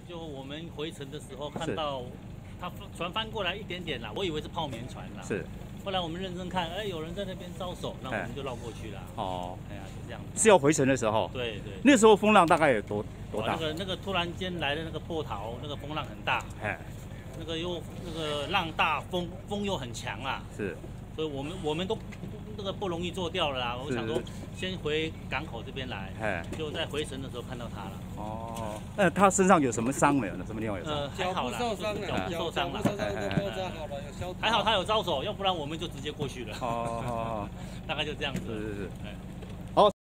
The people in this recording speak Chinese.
就我们回程的时候看到他船翻过来一点点啦，我以为是泡棉船啦。 是。 后来我们认真看，哎，有人在那边招手，那我们就绕过去了。哦，哎呀，就这样子。 是要回程的时候。 对对。 那时候风浪大概有多大？ 那个突然间来的那个波涛，那个风浪很大。哎。那个浪大，风又很强啦。是。所以我们都那个不容易做掉了啦。我想说，先回港口这边来，就在回程的时候看到他了。哦， 那他身上有什么伤没有？什么地方有伤？ 还好啦， 受伤了， 脚部受伤了。 还好他有招手，要不然我们就直接过去了。哦，大概就这样子。 是。